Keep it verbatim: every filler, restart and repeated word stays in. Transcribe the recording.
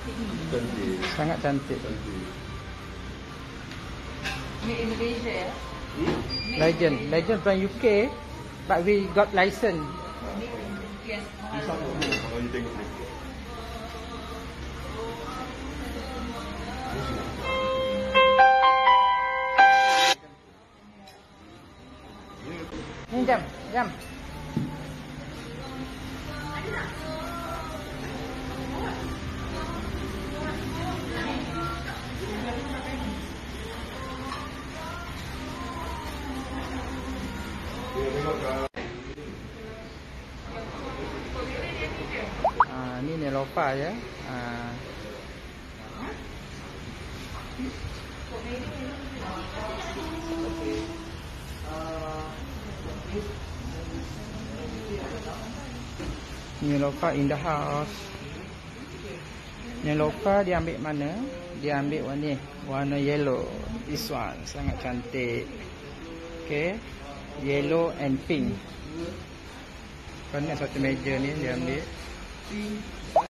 Cantik. Sangat cantik. Cantik. Made in Malaysia ya. Legend. Legend from U K. But we got license. Yes. Ini sama. Kalau you tengok ni. Ni jam. Jam. Ah, ni Nelofa ya. Ah. Nelofa in the house. Nelofa dia ambil mana? Dia ambil warna ni, warna yellow. This one sangat cantik. Okay, yellow and pink. Kan satu meja ni dia ambil.